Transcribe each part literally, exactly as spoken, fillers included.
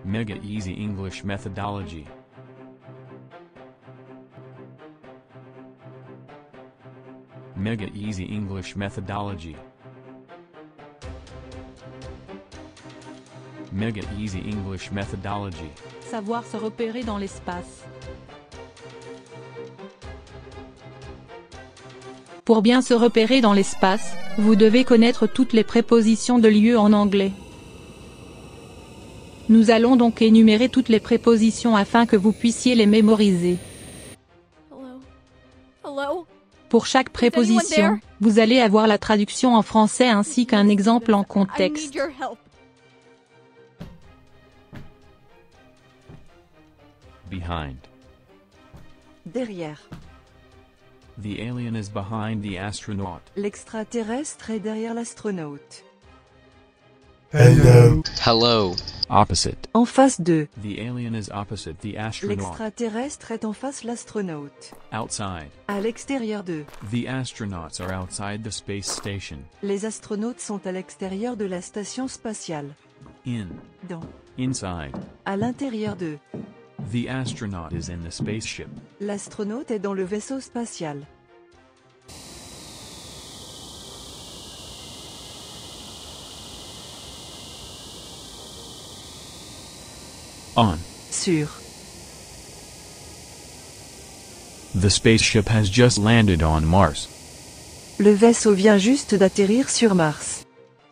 Mega Easy English Methodology. Mega Easy English Methodology. Mega Easy English Methodology. Savoir se repérer dans l'espace. Pour bien se repérer dans l'espace, vous devez connaître toutes les prépositions de lieu en anglais. Nous allons donc énumérer toutes les prépositions afin que vous puissiez les mémoriser. Hello? Hello? Pour chaque préposition, vous allez avoir la traduction en français ainsi qu'un exemple en I need contexte. your help. Behind. Derrière. The alien is behind the astronaut. L'extraterrestre est derrière l'astronaute. Hello. Hello. Opposite. En face de. The alien is opposite the astronaut. L'extraterrestre est en face l'astronaute. Outside. À l'extérieur de. The astronauts are outside the space station. Les astronautes sont à l'extérieur de la station spatiale. In. Dans. Inside. À l'intérieur de. The astronaut is in the spaceship. L'astronaute est dans le vaisseau spatial. On. Sur. The spaceship has just landed on Mars. Le vaisseau vient juste d'atterrir sur Mars.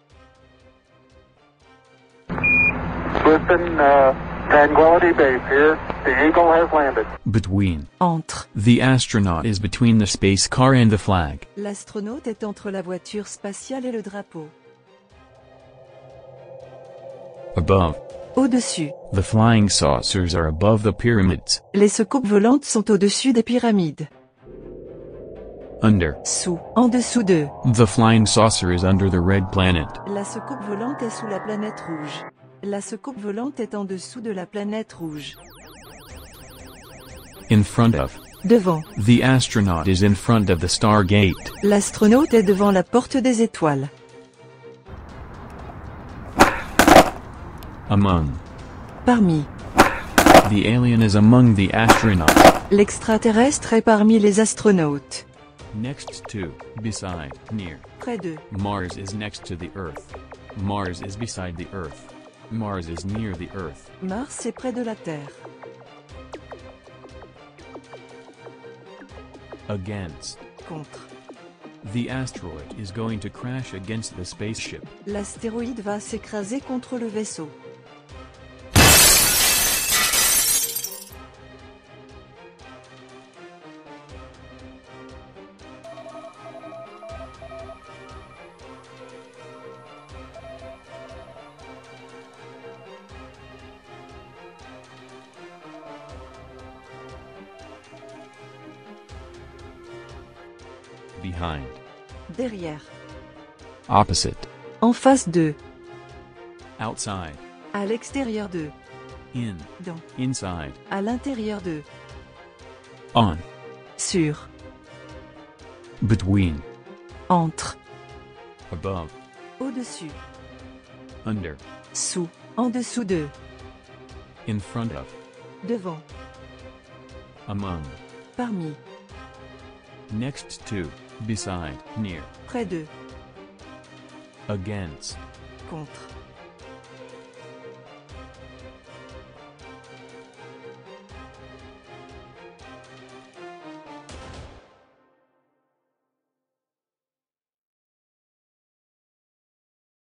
Listen, uh, Tranquility Base here. The Eagle has landed. Between. Entre. The astronaut is between the space car and the flag. L'astronaute est entre la voiture spatiale et le drapeau. Above. Au-dessus. The flying saucers are above the pyramids. Les soucoupes volantes sont au-dessus des pyramides. Under. Sous. En dessous de. The flying saucer is under the red planet. La soucoupe volante est sous la planète rouge. La soucoupe volante est en dessous de la planète rouge. In front of. Devant. The astronaut is in front of the Stargate. L'astronaute est devant la porte des étoiles. Among. Parmi. The alien is among the astronauts. L'extraterrestre est parmi les astronautes. Next to. Beside. Near. Près de. Mars is next to the Earth. Mars is beside the Earth. Mars is near the Earth. Mars est près de la Terre. Against. Contre. The asteroid is going to crash against the spaceship. L'astéroïde va s'écraser contre le vaisseau. Behind. Derrière. Opposite. En face de. Outside. À l'extérieur de. In. Dans. Inside. À l'intérieur de. On. Sur. Between. Entre. Above. Au-dessus. Under. Sous. En dessous de. In front of. Devant. Among. Parmi. Next to. Beside. Near. Près de. Against. Contre.